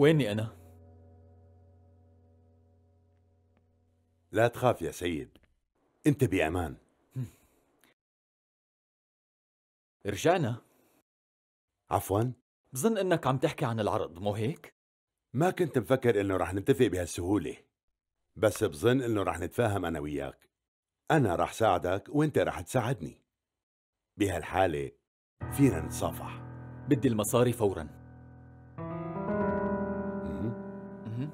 ويني أنا؟ لا تخاف يا سيد، أنت بأمان. رجعنا. عفواً؟ بظن إنك عم تحكي عن العرض، مو هيك؟ ما كنت مفكر إنه رح نتفق بهالسهولة، بس بظن إنه رح نتفاهم أنا وياك. أنا رح ساعدك وأنت رح تساعدني. بهالحالة فينا نتصافح. بدي المصاري فوراً. مهم.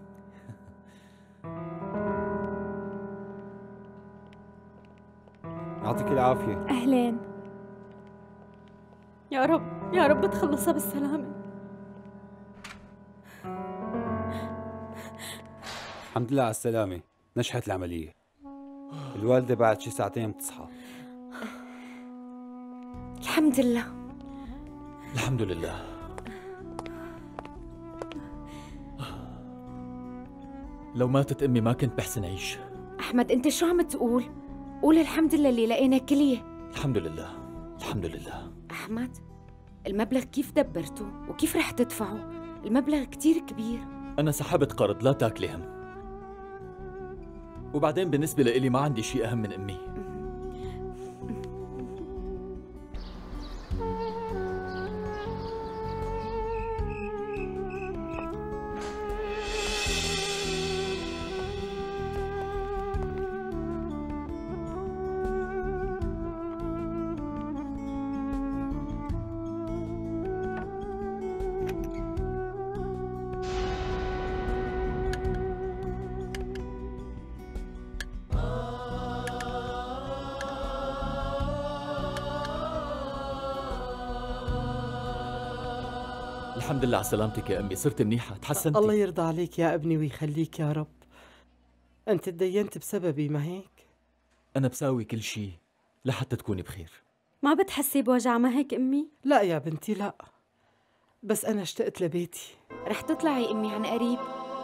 يعطيك العافية. أهلين. يا رب يا رب تخلصها بالسلامة. الحمد لله على السلامة، نجحت العملية. الوالدة بعد شي ساعتين بتصحى. الحمد لله. الحمد لله. لو ماتت أمي ما كنت بحسن أعيش. أحمد أنت شو عم تقول؟ قول الحمد لله اللي لقينا كلية. الحمد لله الحمد لله. أحمد المبلغ كيف دبرته وكيف رح تدفعه؟ المبلغ كتير كبير. أنا سحبت قرض، لا تاكلي هم. وبعدين بالنسبة لإلي ما عندي شيء أهم من أمي. الحمد لله على سلامتك يا أمي، صرت منيحة، تحسنتي. الله يرضى عليك يا ابني ويخليك يا رب. أنت تدينت بسببي ما هيك؟ أنا بساوي كل شيء لحتى تكوني بخير. ما بتحسي بوجع ما هيك أمي؟ لا يا بنتي لا، بس أنا اشتقت لبيتي. رح تطلعي أمي عن قريب.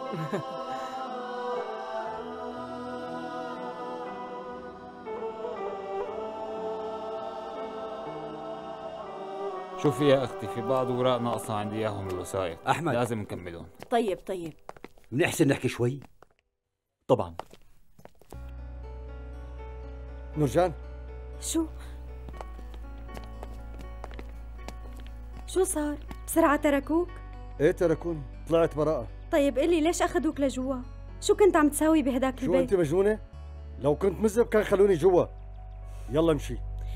شوفي يا أختي، في بعض أوراق ناقصة عندي إياهم الوثائق. أحمد لازم نكملهم. طيب بنحسن نحكي شوي؟ طبعا. نورجان شو صار؟ بسرعة تركوك؟ ايه تركوني، طلعت براءة. طيب قلي ليش أخذوك لجوا؟ شو كنت عم تساوي بهداك شو البيت؟ انت مجنونة؟ لو كنت مذنب كان خلوني جوا. يلا امشي.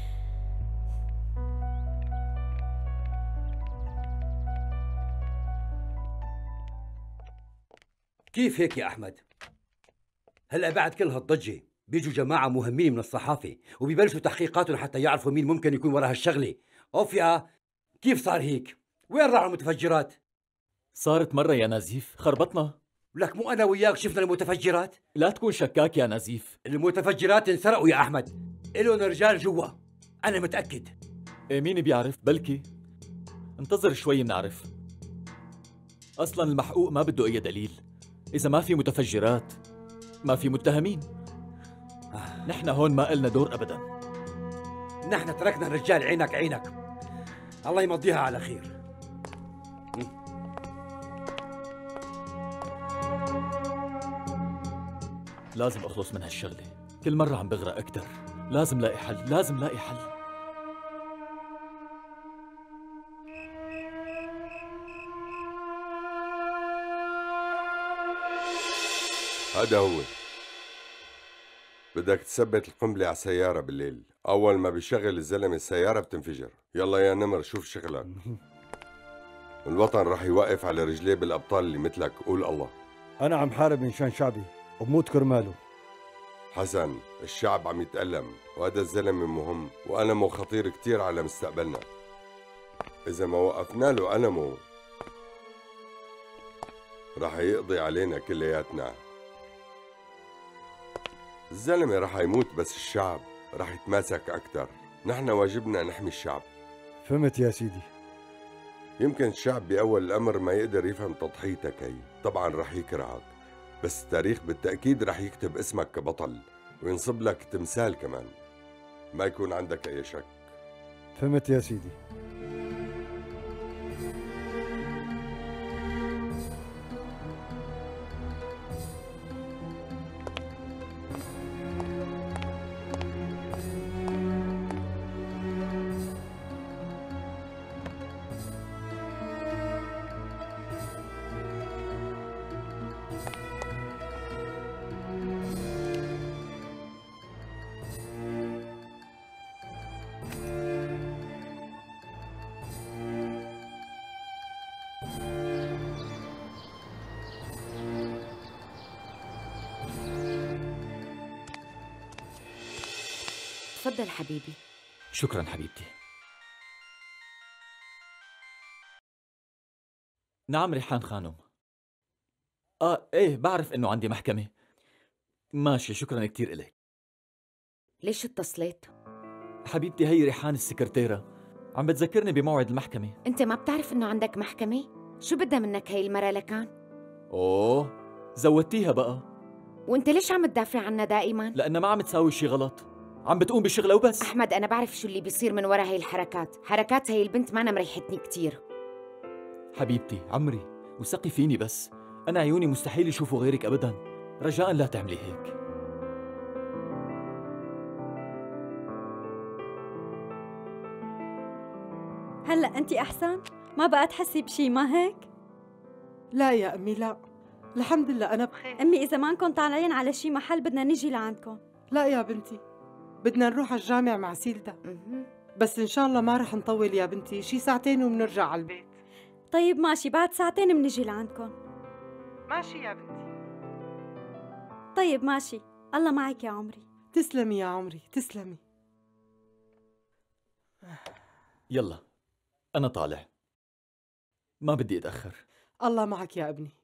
كيف هيك يا أحمد؟ هلأ بعد كل هالضجة بيجوا جماعة مهمين من الصحافة وبيبلشوا تحقيقاتهم حتى يعرفوا مين ممكن يكون وراء هالشغلة. أوف يا، كيف صار هيك؟ وين راحوا المتفجرات؟ صارت مرة يا نزيف، خربطنا. لك مو أنا وياك شفنا المتفجرات؟ لا تكون شكاك يا نزيف. المتفجرات انسرقوا يا أحمد، إلهم رجال جوا، أنا متأكد. إيه مين بيعرف؟ بلكي. انتظر شوي بنعرف. أصلاً المحقوق ما بده أي دليل. إذا ما في متفجرات ما في متهمين. نحن هون ما إلنا دور أبداً. نحن تركنا الرجال عينك عينك، الله يمضيها على خير. لازم أخلص من هالشغلة، كل مرة عم بغرق أكتر. لازم لاقي حل، لازم لاقي حل. هذا هو. بدك تثبت القنبلة على السيارة بالليل، أول ما بيشغل الزلمة السيارة بتنفجر. يلا يا نمر شوف شغلك. الوطن رح يوقف على رجليه بالأبطال اللي مثلك، قول الله. أنا عم حارب من شان شعبي وبموت كرماله. حسن، الشعب عم يتألم وهذا الزلمة مهم وألمه خطير كتير على مستقبلنا. إذا ما وقفنا له ألمه رح يقضي علينا كلياتنا. الزلمة رح يموت بس الشعب رح يتماسك أكتر. نحن واجبنا نحمي الشعب. فهمت يا سيدي. يمكن الشعب بأول الأمر ما يقدر يفهم تضحيتك هي، طبعا رح يكرهك، بس التاريخ بالتأكيد رح يكتب اسمك كبطل وينصب لك تمثال كمان، ما يكون عندك أي شك. فهمت يا سيدي. تفضل حبيبي. شكرا حبيبتي. نعم ريحان خانم. ايه بعرف انه عندي محكمة. ماشي، شكرا كتير إلك. ليش اتصلت؟ حبيبتي هي ريحان السكرتيرة عم بتذكرني بموعد المحكمة. انت ما بتعرف انه عندك محكمة؟ شو بدها منك هي المرة لكان؟ اوه زودتيها بقى. وانت ليش عم تدافع عنا دائما؟ لأنها ما عم تساوي شي غلط، عم بتقوم بشغلها وبس. احمد انا بعرف شو اللي بيصير من ورا هي الحركات، حركات هي البنت ما أنا مريحتني كتير. حبيبتي عمري وثقي فيني، بس أنا عيوني مستحيل يشوفوا غيرك أبدا، رجاء لا تعملي هيك. هلأ أنت أحسن؟ ما بقى تحسي بشي ما هيك؟ لا يا أمي لا، الحمد لله أنا بخير. أمي إذا ما نكون طالعين على شي محل بدنا نيجي لعندكم. لا يا بنتي، بدنا نروح على الجامع مع سيلدا، بس إن شاء الله ما رح نطول يا بنتي، شي ساعتين وبنرجع على البيت. طيب ماشي، بعد ساعتين بنجي لعندكم. ماشي يا بنتي. طيب ماشي، الله معك يا عمري. تسلمي يا عمري، تسلمي. يلا أنا طالع، ما بدي أتأخر. الله معك يا ابني.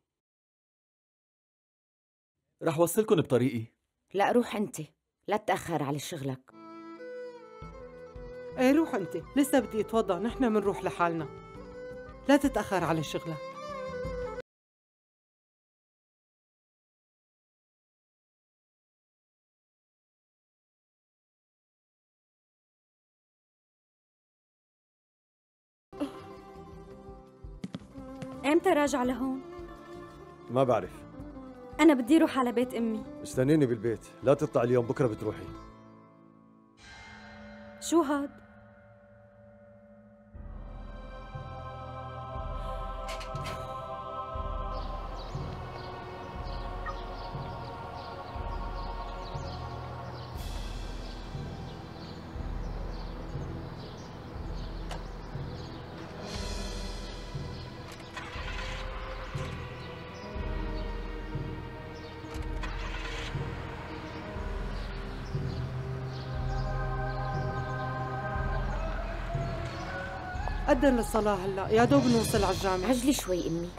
رح وصلكن بطريقي. لا روح انت، لا تتأخر على شغلك. ايه روح انت، لسه بدي اتوضا، نحن بنروح لحالنا. لا تتأخر على شغلك. إمتى راجع لهون؟ ما بعرف. أنا بدي أروح على بيت أمي. استنيني بالبيت، لا تطلع اليوم، بكره بتروحي. شو هاد؟ أذن للصلاة هلا، يا دوب نوصل على الجامع. عجلي شوي أمي.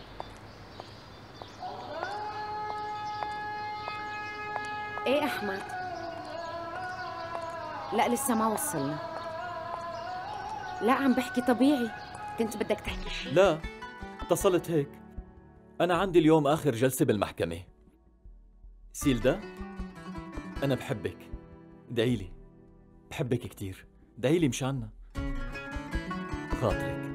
إيه أحمد؟ لا لسه ما وصلنا. لا عم بحكي طبيعي، كنت بدك تحكي شيء. لا اتصلت هيك، أنا عندي اليوم آخر جلسة بالمحكمة. سيلدا أنا بحبك، ادعيلي، بحبك كتير، ادعيلي مشاننا، خاطرك.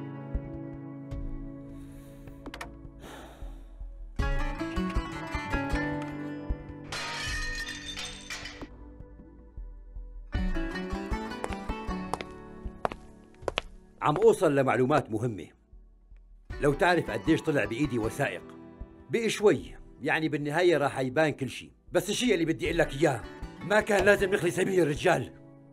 عم أوصل لمعلومات مهمة. لو تعرف قديش طلع بإيدي وثائق، بقي شوي يعني بالنهاية راح يبان كل شيء، بس الشيء اللي بدي أقول لك إياه ما كان لازم نخلي سبيل الرجال.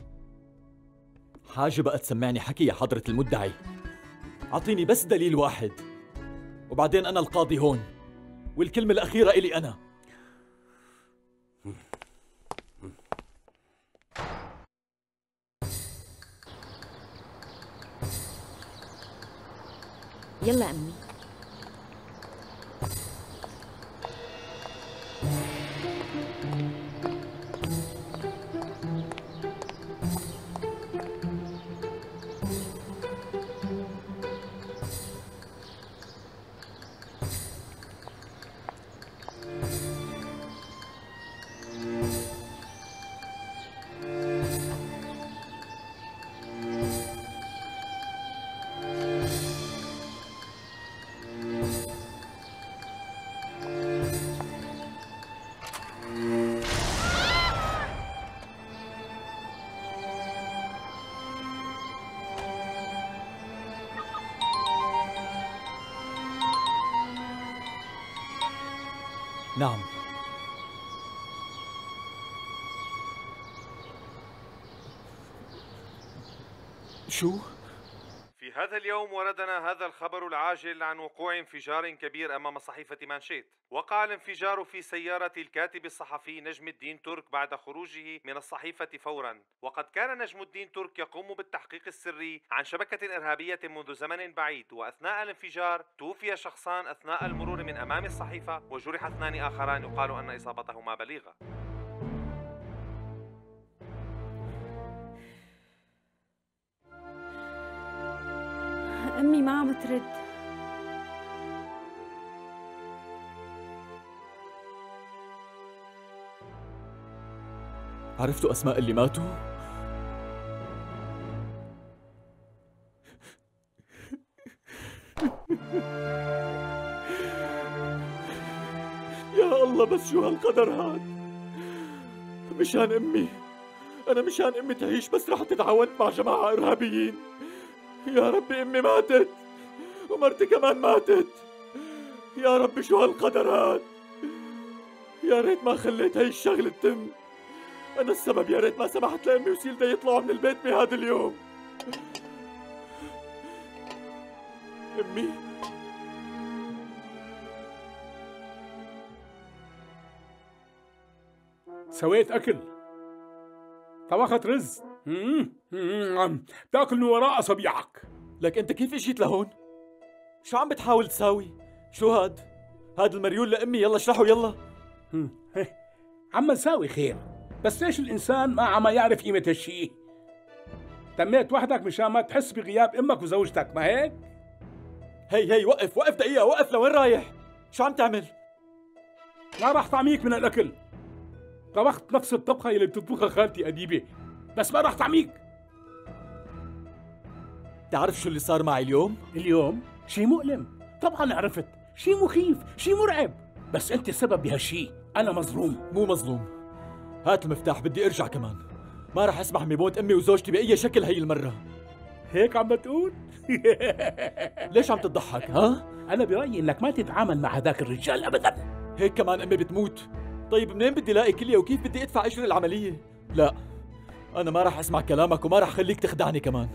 حاجة بقى تسمعني حكي يا حضرة المدعي، أعطيني بس دليل واحد وبعدين أنا القاضي هون، والكلمة الأخيرة إلي أنا. يلا أمي. نعم. شو؟ في هذا اليوم وردنا هذا الخبر العاجل عن وقوع انفجار كبير أمام صحيفة مانشيت. وقع الانفجار في سيارة الكاتب الصحفي نجم الدين ترك بعد خروجه من الصحيفة فورا. وقد كان نجم الدين ترك يقوم بالتحقيق السري عن شبكة إرهابية منذ زمن بعيد، وأثناء الانفجار توفي شخصان أثناء المرور من أمام الصحيفة، وجرح 2 آخران يقال أن إصابتهما بليغة. أمي ما عم ترد. عرفتوا أسماء اللي ماتوا؟ يا الله، بس شو هالقدر هاد؟ مشان أمي، أنا مشان أمي تعيش بس رحت تعاونت مع جماعة إرهابيين. يا ربي أمي ماتت ومرتي كمان ماتت. يا ربي شو هالقدر هاد؟ يا ريت ما خليت هاي الشغلة تتم. أنا السبب، يا ريت ما سمحت لأمي وسيلدا يطلعوا من البيت بهذا اليوم. أمي سويت أكل، طبخت رز، تاكل من وراء أصابيعك. لك أنت كيف اجيت لهون؟ شو عم بتحاول تساوي؟ شو هاد؟ هاد المريول لأمي، يلا اشرحوا يلا. عم نساوي خير، بس ليش الإنسان ما عم يعرف قيمة هالشي؟ تميت وحدك مشان ما تحس بغياب أمك وزوجتك، ما هيك؟ هي وقف دقيقة، وقف، لوين رايح؟ شو عم تعمل؟ ما راح طعميك من الأكل. طبخت نفس الطبخة اللي بتطبخها خالتي أديبة، بس ما راح طعميك. تعرف شو اللي صار معي اليوم؟ اليوم؟ شي مؤلم، طبعا عرفت، شي مخيف، شي مرعب، بس أنت السبب بهالشي. أنا مظلوم. مو مظلوم، هات المفتاح، بدي أرجع كمان. ما راح أسمح بموت أمي وزوجتي بأي شكل هي المرة. هيك عم بتقول؟ ليش عم تضحك ها؟ أنا برأيي إنك ما تتعامل مع هذاك الرجال أبدا. هيك كمان أمي بتموت. طيب منين بدي لاقي كلية وكيف بدي أدفع أجر العملية؟ لا، أنا ما راح أسمع كلامك وما راح خليك تخدعني كمان.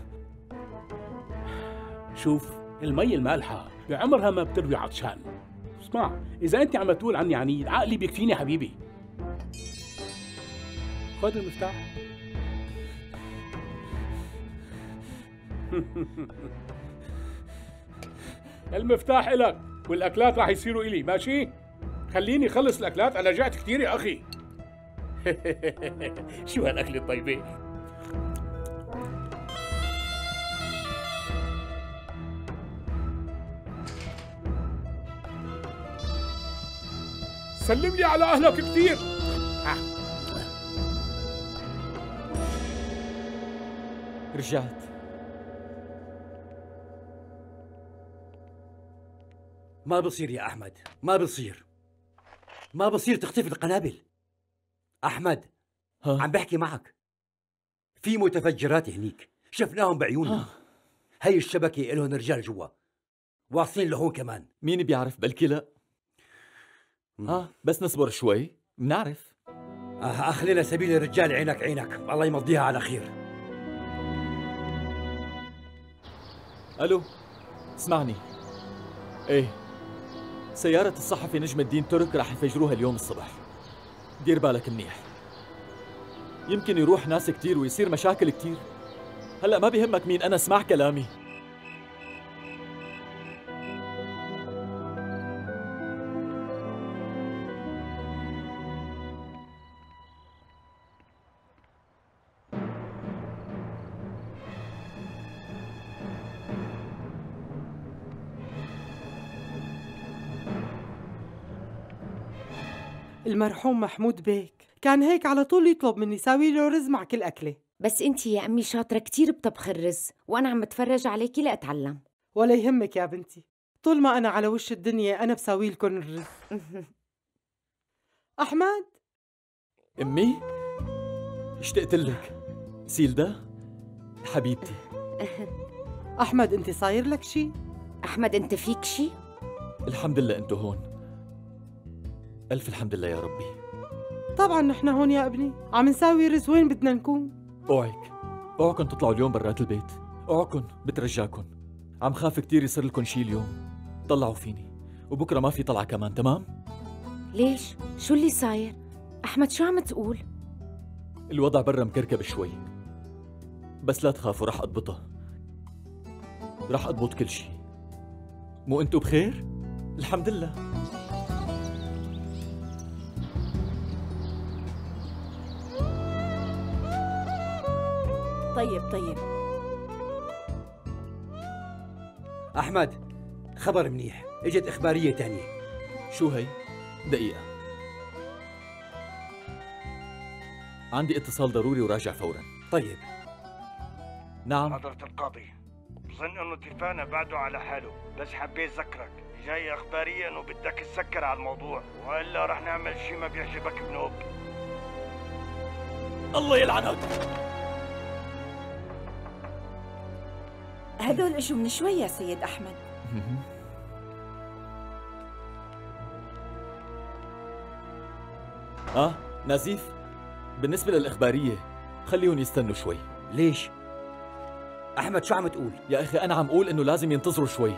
شوف، المي المالحة بعمرها ما بتروي عطشان. اسمع، إذا أنت عم تقول عني عنيد، عقلي بيكفيني حبيبي. خذ المفتاح. المفتاح إلك والأكلات راح يصيروا إلي، ماشي؟ خليني خلص الأكلات، أنا جعت كثير يا أخي. شو هالأكل الطيبة؟ سلم لي على أهلك كثير. رجعت. ما بصير يا أحمد، ما بصير، ما بصير تختفي القنابل. أحمد، عم بحكي معك، في متفجرات هنيك شفناهم بعيوننا. هي الشبكة إلهم رجال جوا واصلين لهون كمان. مين بيعرف، بلكي لا. بس نصبر شوي بنعرف. أخلينا سبيل الرجال، عينك عينك، الله يمضيها على خير. ألو، اسمعني. ايه، سيارة الصحفي نجم الدين ترك راح يفجروها اليوم الصبح. دير بالك منيح، يمكن يروح ناس كتير ويصير مشاكل كتير. هلأ ما بيهمك مين أنا، اسمع كلامي. المرحوم محمود بيك كان هيك على طول يطلب مني ساوي له رز مع كل أكلة. بس انتي يا أمي شاطرة كتير بطبخ الرز، وأنا عم بتفرج عليكي لأتعلم. ولا يهمك يا بنتي، طول ما أنا على وش الدنيا أنا بساوي لكم الرز. أحمد. أمي، اشتقت لك. سيلدا حبيبتي. أحمد، أنت صاير لك شي؟ أحمد، أنت فيك شي؟ الحمد لله أنتو هون. ألف الحمد لله يا ربي. طبعا نحن هون يا ابني، عم نساوي رز، وين بدنا نكون؟ اوعكم تطلعوا اليوم برات البيت، اوعكم بترجاكم. عم خاف كتير يصير لكم شي اليوم. طلعوا فيني وبكره ما في طلعة كمان، تمام؟ ليش؟ شو اللي صاير؟ أحمد شو عم تقول؟ الوضع برا مكركب شوي، بس لا تخافوا رح أضبطها. رح أضبط كل شي. مو أنتوا بخير؟ الحمد لله. طيب أحمد، خبر منيح، اجت إخبارية تانية. شو هي؟ دقيقة، عندي اتصال ضروري وراجع فورا. طيب. نعم حضرة القاضي، بظن انه اتفاقنا بعده على حاله، بس حبيت ذكرك جاي اخباريه انه بدك تسكر على الموضوع، والا رح نعمل شي ما بيعجبك بنوب. الله يلعنك. هدول اجوا من شوي يا سيد أحمد. نزيف، بالنسبة للإخبارية خليهم يستنوا شوي. ليش؟ أحمد شو عم تقول؟ يا أخي أنا عم أقول إنه لازم ينتظروا شوي.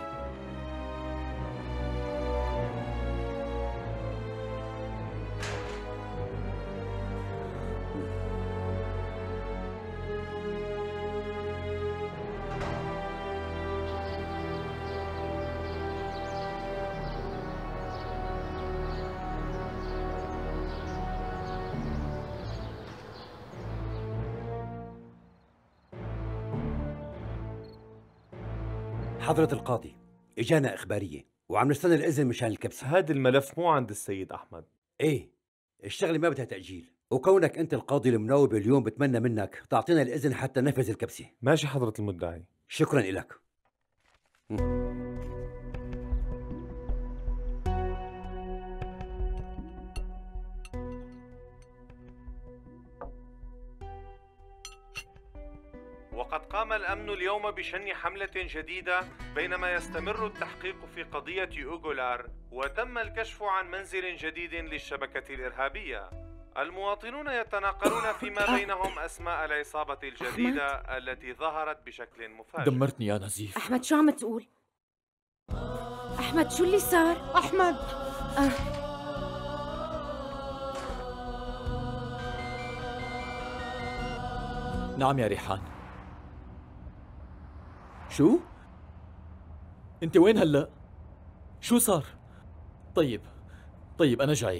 حضرة القاضي، اجانا إخبارية وعم نستنى الإذن مشان الكبسة. هذا الملف مو عند السيد أحمد. إيه، الشغلة ما بدها تأجيل، وكونك أنت القاضي المناوب اليوم بتمنى منك تعطينا الإذن حتى ننفذ الكبسة. ماشي حضرة المدعي. شكرا لك. وقد قام الأمن اليوم بشن حملة جديدة بينما يستمر التحقيق في قضية أوغولار، وتم الكشف عن منزل جديد للشبكة الإرهابية. المواطنون يتناقلون فيما بينهم أسماء العصابة الجديدة التي ظهرت بشكل مفاجئ. دمرتني يا نزيف. أحمد شو عم تقول؟ أحمد شو اللي صار؟ أحمد نعم يا ريحان. شو؟ انت وين هلأ؟ شو صار؟ طيب أنا جاي.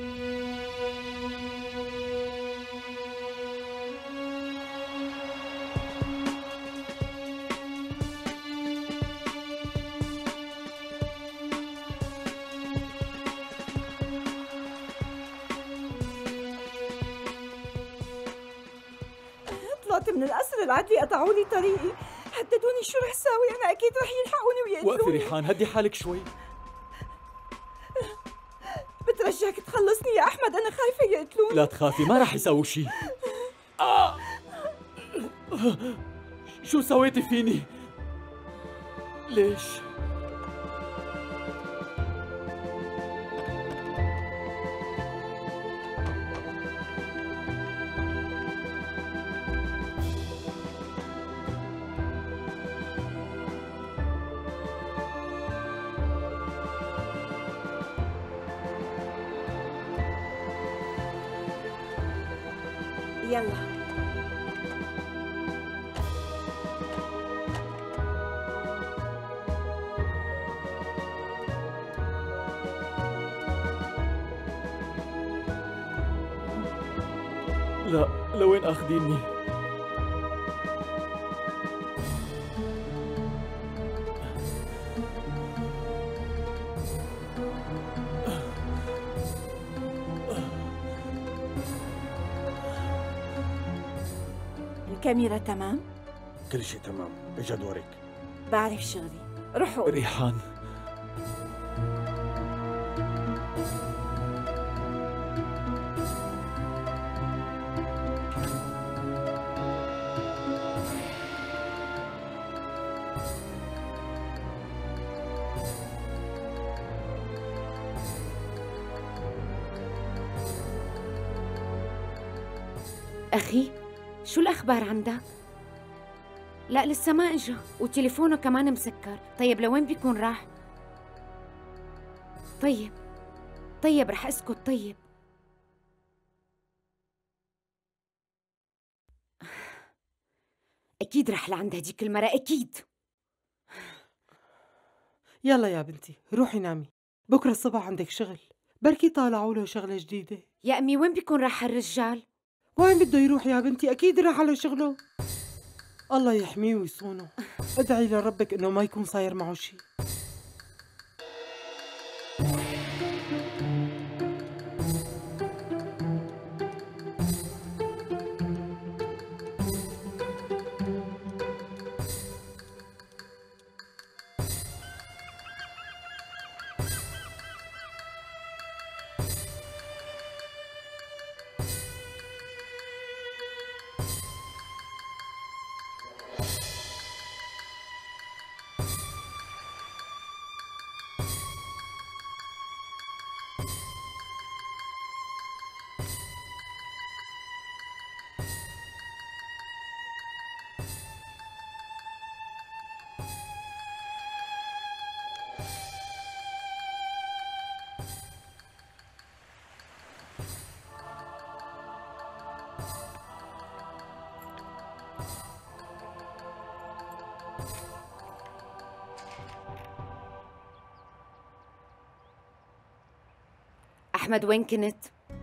طلعت من القصر العدلي، قطعوا لي طريقي، هددوني شو رح ساوي. انا اكيد رح يلحقوني ويقتلوني. وقفي ريحان، هدي حالك شوي. بترجاك تخلصني يا احمد، انا خايفه يقتلوني. لا تخافي، ما رح يساووا شيء. شو سويتي فيني؟ ليش؟ يلا لا، لوين اخذيني؟ الكاميرا تمام؟ كل شيء تمام، اجا دورك. بعرف شغلي، روحوا. ريحان أخي، شو الأخبار عندك؟ لا لسه ما اجا، وتليفونه كمان مسكر. طيب لوين بيكون راح؟ طيب رح اسكت. طيب اكيد رح لعند هديك المرة، اكيد. يلا يا بنتي روحي نامي، بكره الصبح عندك شغل، بركي طالعوا له شغله جديده. يا امي وين بيكون راح الرجال؟ وين بده يروح يا بنتي؟ اكيد راح على شغله. الله يحميه ويصونه. ادعي لربك انه ما يكون صاير معه شيء. أحمد وين كنت؟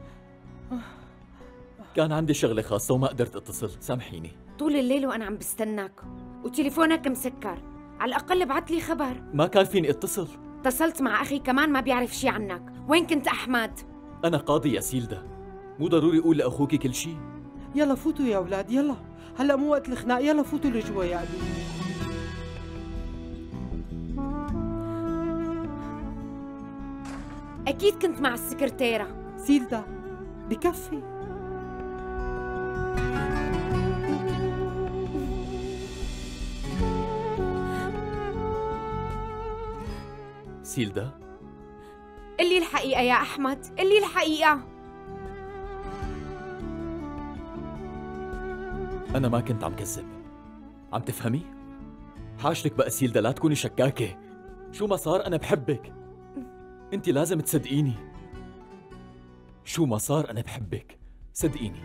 كان عندي شغلة خاصة وما قدرت اتصل، سامحيني. طول الليل وأنا عم بستناك وتليفونك مسكر، على الأقل ابعت لي خبر. ما كان فيني اتصل. اتصلت مع أخي كمان ما بيعرف شي عنك. وين كنت أحمد؟ أنا قاضي يا سيلدا، مو ضروري أقول لأخوك كل شيء. يلا فوتوا يا أولاد، يلا هلأ مو وقت الخناق، يلا فوتوا لجوا يا أبي. أكيد كنت مع السكرتيرة. سيلدا بكفي. سيلدا قلي الحقيقة يا أحمد، قلي الحقيقة. أنا ما كنت عم كذب، عم تفهمي؟ حاجتك بقى سيلدا لا تكوني شكاكة. شو ما صار أنا بحبك، أنت لازم تصدقيني. شو ما صار أنا بحبك، صدقيني.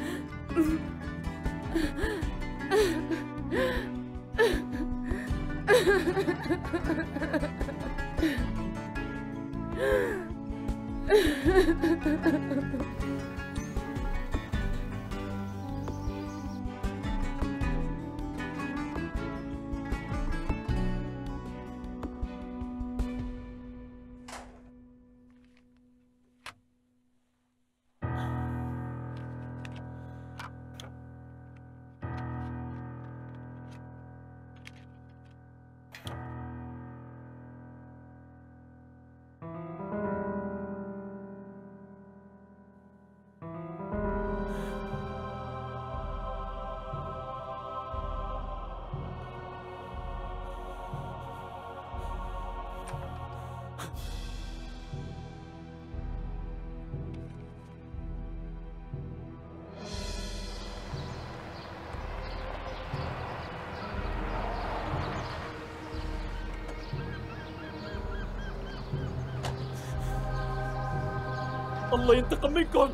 الله ينتقم منكم.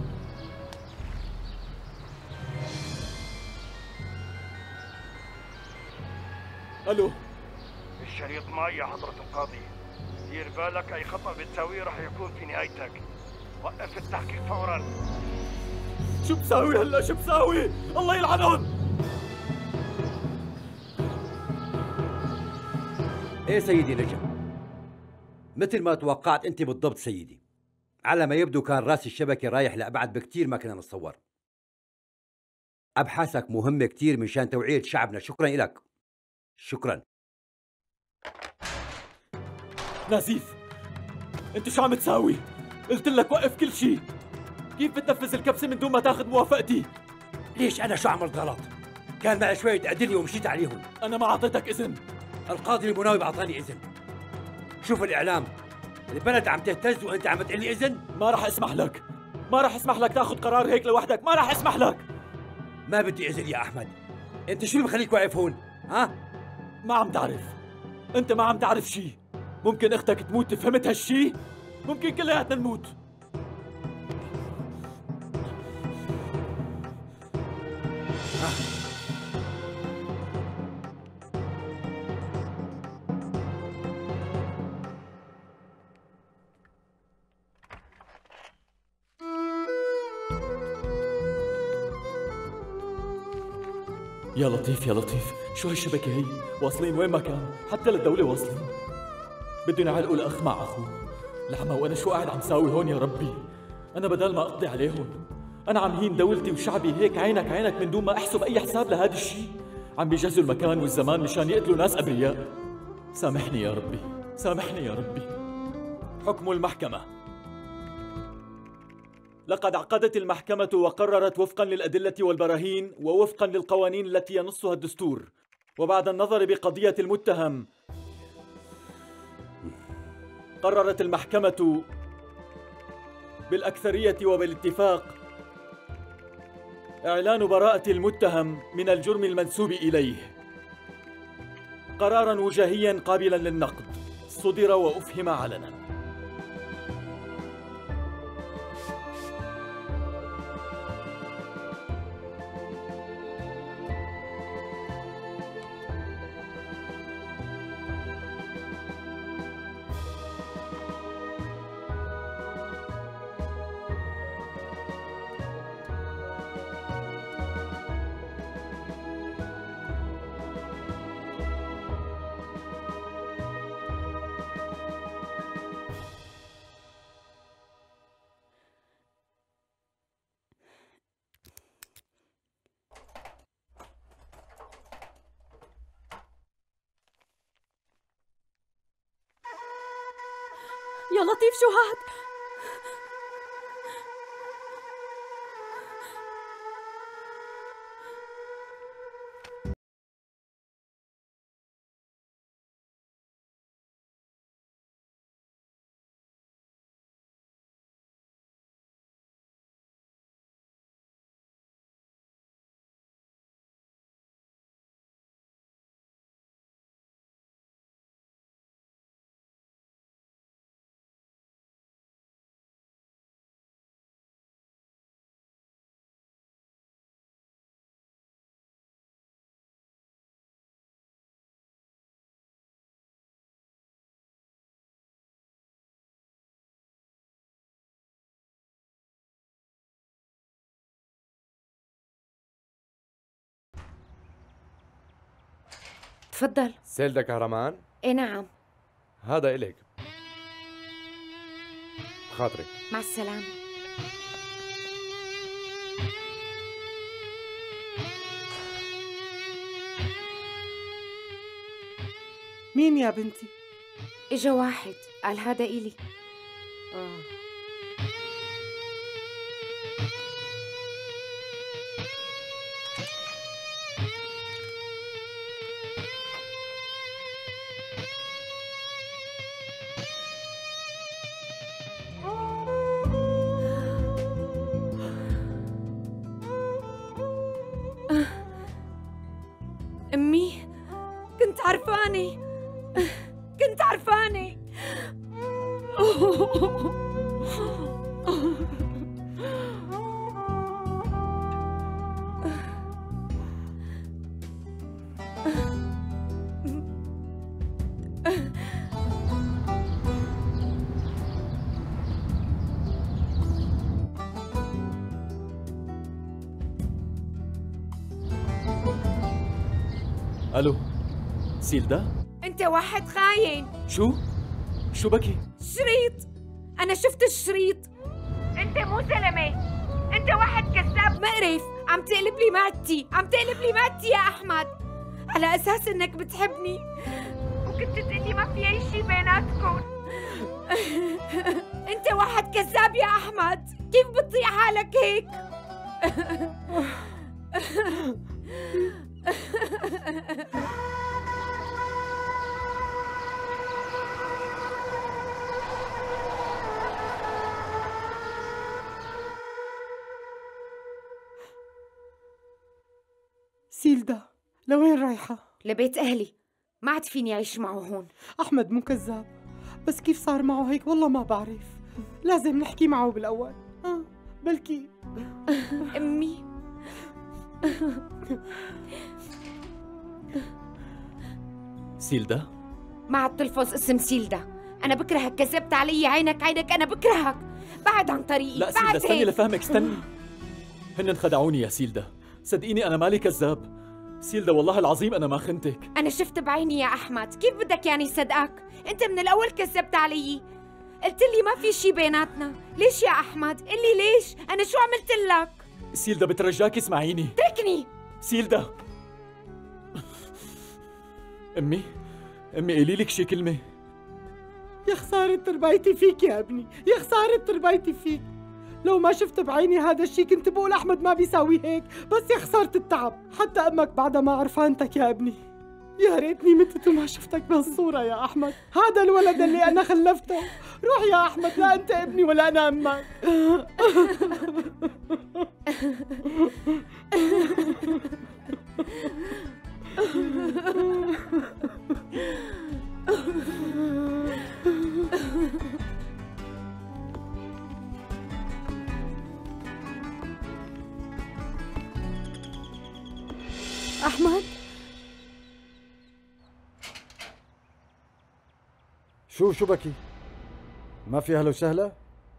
الو، الشريط معي يا حضرة القاضي. دير بالك اي خطأ بتساويه رح يكون في نهايتك. وقف التحقيق فورا. شو بساوي هلا؟ شو بساوي؟ الله يلعنهم. ايه سيدي نجم، مثل ما توقعت انت بالضبط سيدي. على ما يبدو كان راس الشبكة رايح لأبعد بكتير ما كنا نتصور. أبحاثك مهمة كتير مشان توعية شعبنا. شكرا لك. شكرا. نازيف، انت شو عم تساوي؟ قلت لك وقف كل شيء. كيف بتنفذ الكبسة من دون ما تاخذ موافقتي؟ ليش أنا شو عملت غلط؟ كان معي شوية أدلة ومشيت عليهم. أنا ما أعطيتك إذن. القاضي المناوب أعطاني إذن. شوف الإعلام، البلد عم تهتز وأنت عم تقول لي إذن؟ ما راح أسمح لك، ما راح أسمح لك تاخذ قرار هيك لوحدك، ما راح أسمح لك. ما بدي إذن يا أحمد. أنت شو اللي مخليك واقف هون؟ ها؟ ما عم تعرف. انت ما عم تعرف شيء. ممكن اختك تموت، فهمت هالشي؟ ممكن كلياتنا نموت. يا لطيف يا لطيف، شو هالشبكة هي؟ واصلين وين ما كان، حتى للدولة واصلين. بدهم يعلقوا الأخ مع أخوه. لحمة وأنا شو قاعد عم ساوي هون يا ربي؟ أنا بدل ما أقضي عليهم، أنا عم هين دولتي وشعبي هيك عينك عينك من دون ما أحسب أي حساب لهذا الشيء. عم بيجهزوا المكان والزمان مشان يقتلوا ناس أبرياء. سامحني يا ربي، سامحني يا ربي. حكم المحكمة. لقد عقدت المحكمة وقررت وفقا للأدلة والبراهين ووفقا للقوانين التي ينصها الدستور، وبعد النظر بقضية المتهم، قررت المحكمة بالأكثرية وبالاتفاق إعلان براءة المتهم من الجرم المنسوب إليه. قراراً وجاهياً قابلاً للنقد، صدر وأفهم علناً. يا لطيف شو هاد؟ تفضل. سيلدا كهرمان؟ ايه نعم. هذا إلك. خاطرك. مع السلامة. مين يا بنتي؟ إجا واحد قال هذا إلي. أمي، كنت عرفانة، كنت عرفانة. ألو، سيلدا؟ أنت واحد خاين. شو بكي؟ شريط، أنا شفت الشريط. أنت مو زلمة، أنت واحد كذاب مقرف. عم تقلب لي معدتي، عم تقلب لي معدتي يا أحمد، على أساس إنك بتحبني، وكنت تقلي ما في أي شي بيناتكم. أنت واحد كذاب يا أحمد، كيف بتطيع حالك هيك؟ سيلدا، لوين رايحة؟ لبيت أهلي، ما عاد فيني أعيش معه هون. أحمد مو كذاب، بس كيف صار معه هيك والله ما بعرف. لازم نحكي معه بالأول. بلكي أمي سيلدا؟ ما عاد تلفظ اسم سيلدا. أنا بكرهك، كذبت علي. عينك عينك، أنا بكرهك. بعد عن طريقي. لا سيلدا استني لفهمك، استني. هن خدعوني يا سيلدا، صدقيني أنا مالي كذاب. سيلدا والله العظيم أنا ما خنتك. أنا شفت بعيني يا أحمد. كيف بدك يعني صدقك؟ أنت من الأول كذبت علي، قلت لي ما في شي بيناتنا. ليش يا أحمد؟ قل لي ليش؟ أنا شو عملت لك؟ سيلدا بترجاكي اسمعيني. اتركني سيلدا. أمي قولي لك شي كلمة. يا خسارة تربايتي فيك يا ابني، يا خسارة تربايتي فيك. لو ما شفت بعيني هذا الشيء كنت بقول أحمد ما بيساوي هيك، بس يا خسارة التعب. حتى أمك بعدها ما عرفانتك يا ابني. يا ريتني متت وما شفتك بهالصورة يا أحمد. هذا الولد اللي أنا خلفته. روح يا أحمد، لا أنت ابني ولا أنا أمك. أحمد، شو بكي؟ ما في أهلا وسهلا؟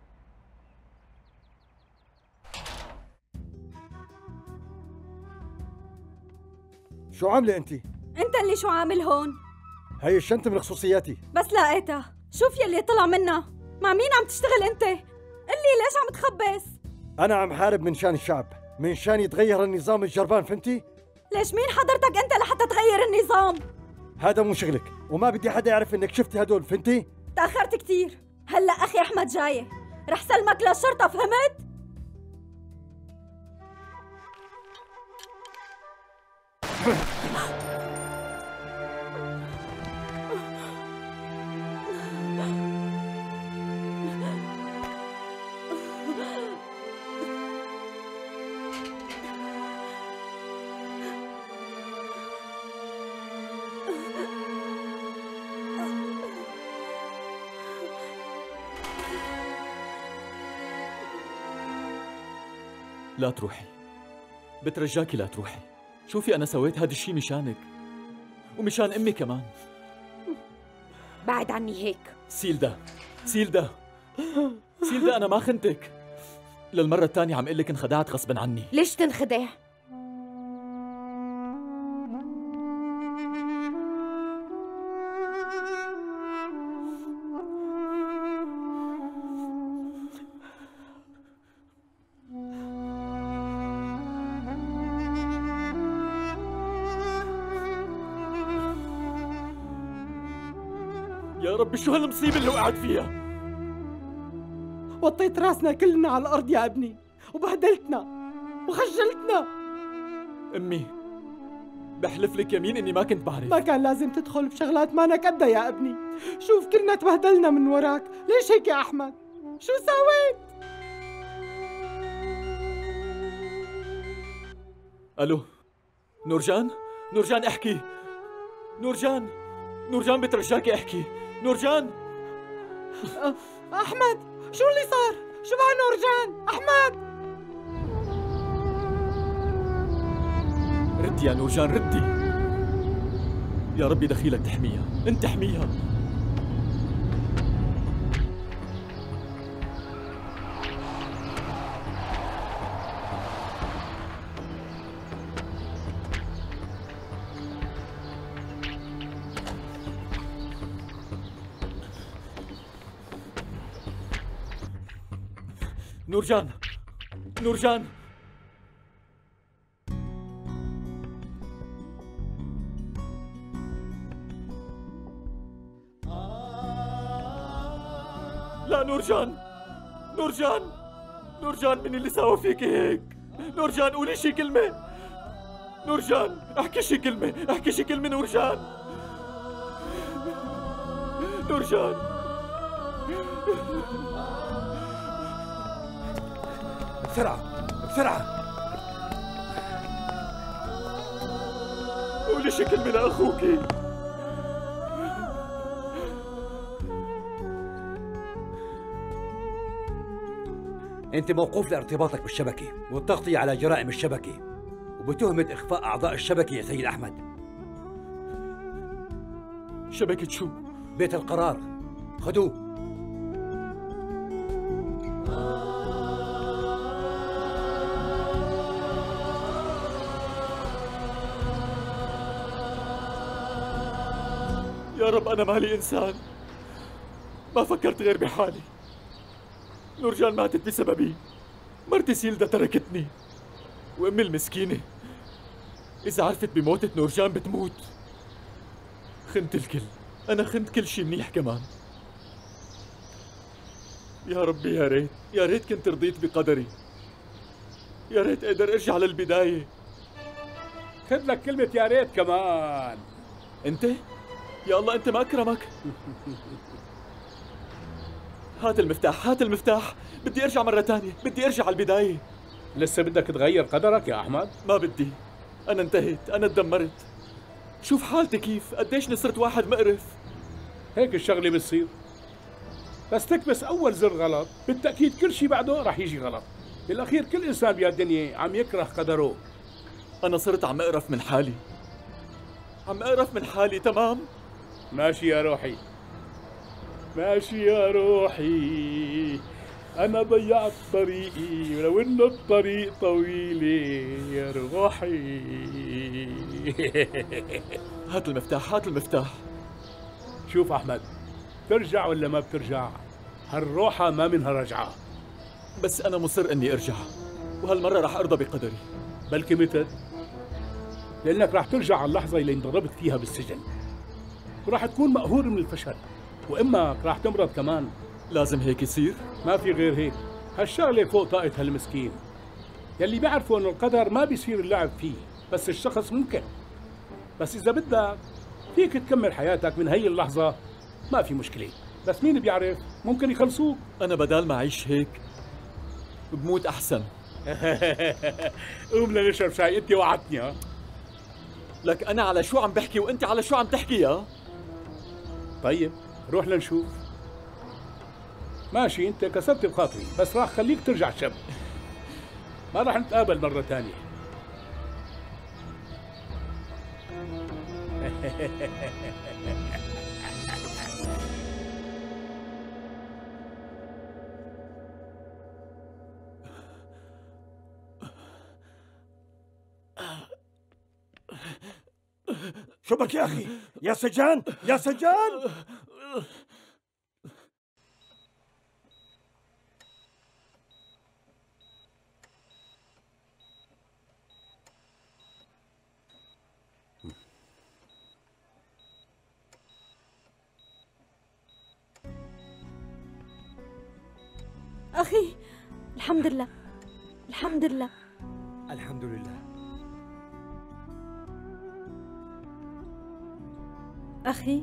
شو عاملة أنت؟ أنت اللي شو عامل هون؟ هي الشنطة من خصوصياتي. بس لقيتها. شوف يلي طلع منها. مع مين عم تشتغل أنت؟ قلي ليش عم تخبص؟ أنا عم حارب من شان الشعب، من شان يتغير النظام الجربان، فهمتي؟ ليش مين حضرتك أنت لحتى تغير النظام؟ هذا مو شغلك، وما بدي حدا يعرف إنك شفتي هدول، فهمتي؟ تأخرت كتير. هلأ أخي أحمد جاي، رح سلمك للشرطة، فهمت؟ لا تروحي، بترجاكي لا تروحي. شوفي أنا سويت هذا الشيء مشانك ومشان أمي كمان. بعد عني هيك. سيلدا أنا ما خنتك. للمرة الثانية عم قلك انخدعت غصبا عني. ليش تنخدع؟ يا ربي شو هالمصيبة اللي وقعت فيها؟ وطيت راسنا كلنا على الأرض يا ابني، وبهدلتنا وخجلتنا. أمي بحلف لك يمين إني ما كنت بعرف. ما كان لازم تدخل بشغلات ما قدها يا ابني. شوف كلنا تبهدلنا من وراك. ليش هيك يا أحمد؟ شو سويت؟ ألو نورجان احكي. نورجان بترجاكي احكي. نورجان. أحمد شو اللي صار؟ شو بها نورجان؟ أحمد ردي يا نورجان ردي. يا ربي دخيلك تحميها، انت احميها. نورجان لا نورجان من اللي ساوى فيك هيك؟ نورجان قولي شي كلمة. نورجان احكي شي كلمة نورجان. بسرعة قولي شي كلمة لأخوك. أنت موقوف لارتباطك بالشبكة والتغطية على جرائم الشبكة وبتهمة إخفاء أعضاء الشبكة يا سيد أحمد. شبكة شو؟ بيت القرار، خذوه. يا رب أنا مالي إنسان، ما فكرت غير بحالي. نورجان ماتت بسببي، مرتي سيلدا تركتني، وأمي المسكينة إذا عرفت بموتة نورجان بتموت. خنت الكل، أنا خنت كل شي منيح كمان. يا ربي يا ريت كنت رضيت بقدري، يا ريت أقدر أرجع للبداية. خذ لك كلمة يا ريت كمان. أنت؟ يا الله أنت ما أكرمك. هات المفتاح، هات المفتاح، بدي أرجع مرة تانية، بدي أرجع على البداية. لسه بدك تغير قدرك يا أحمد؟ ما بدي، أنا انتهيت، أنا تدمرت. شوف حالتي كيف، قديش صرت واحد مقرف. هيك الشغلة بتصير، بس تكبس أول زر غلط بالتأكيد كل شيء بعده رح يجي غلط. بالأخير كل إنسان بهالدنيا عم يكره قدره. أنا صرت عم أقرف من حالي، عم أقرف من حالي. تمام؟ ماشي يا روحي، ماشي يا روحي، أنا ضيعت طريقي ولو إنه الطريق طويلة يا روحي. هات المفتاح، هات المفتاح. شوف أحمد، ترجع ولا ما بترجع؟ هالروحة ما منها رجعة. بس أنا مصر إني أرجع، وهالمرة رح أرضى بقدري. بلكي متى؟ لأنك رح ترجع على اللحظة اللي انضربت فيها بالسجن، وراح تكون مقهور من الفشل، وإما راح تمرض كمان. لازم هيك يصير؟ ما في غير هيك. هالشغلة فوق طاقة هالمسكين يلي بيعرفوا إنه القدر ما بيصير اللعب فيه، بس الشخص ممكن. بس إذا بدك فيك تكمل حياتك من هي اللحظة، ما في مشكلة. بس مين بيعرف، ممكن يخلصوك. أنا بدال ما أعيش هيك بموت أحسن. قوم لنشرب شاي، أنت وعدتني. ها لك أنا على شو عم بحكي وأنت على شو عم تحكي يا؟ طيب روح لنشوف. ماشي، أنت كسرت بخاطري، بس راح خليك ترجع شاب. ما راح نتقابل مرة ثانية. شو بك يا أخي؟ يا سجان، يا سجان! أخي، الحمد لله، الحمد لله، الحمد لله. أخي،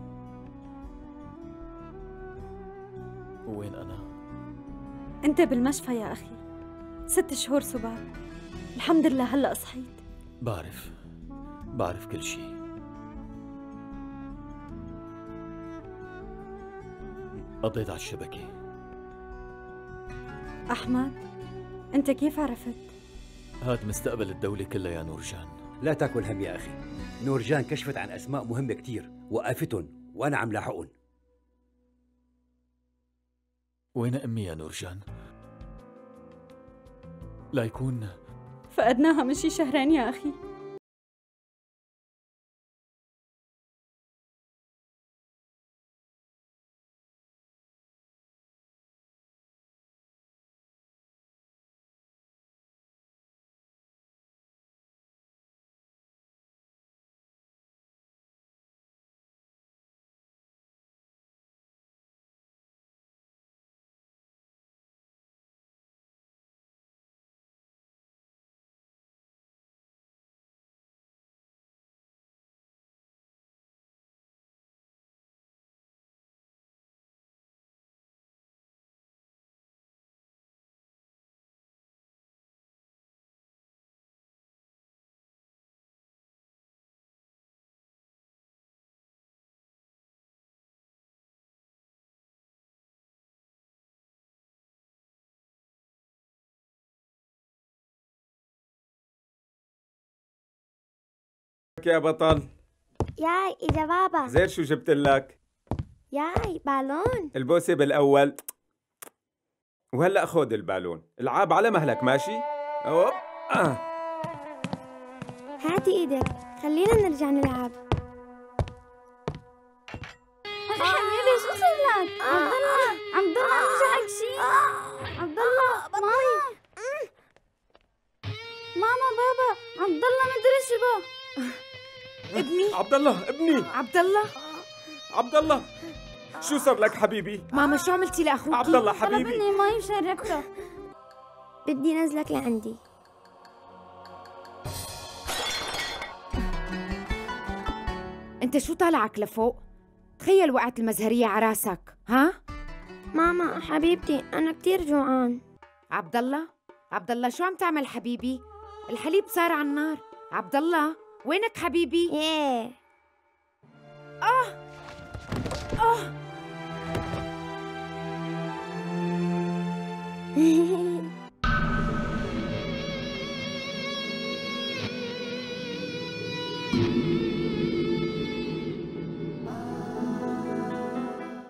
وين أنا؟ أنت بالمشفى يا أخي، 6 شهور سبات. الحمد لله هلأ صحيت. بعرف كل شيء. قضيت على الشبكة. أحمد، أنت كيف عرفت؟ هاد مستقبل الدولة كلها يا نورجان. لا تاكل هم يا أخي، نورجان كشفت عن أسماء مهمة كتير، وقفتهم وأنا عم لاحقهم. وين أمي يا نورجان؟ لا يكون فقدناها من شي 2 شهر يا أخي. لك يا بطل؟ ياي إذا بابا. زين شو جبت لك؟ ياي بالون. البوسة بالأول، وهلأ خذ البالون، العاب على مهلك ماشي؟ أوب. هاتي إيدك، خلينا نرجع نلعب. حبيبي شو صار لك؟ عبد الله وجعك شيء؟ عبد الله ماما بابا عبد الله مدري شو بو. ابني عبد الله ابني عبد الله عبد الله شو صار لك حبيبي؟ ماما شو عملتي لاخوكي؟ عبد الله حبيبي طلبني مي وشربته. بدي نزلك لعندي. انت شو طالعك لفوق؟ تخيل وقعت المزهرية على راسك، ها؟ ماما حبيبتي أنا كتير جوعان. عبد الله شو عم تعمل حبيبي؟ الحليب صار على النار. عبد الله وينك حبيبي؟ ياه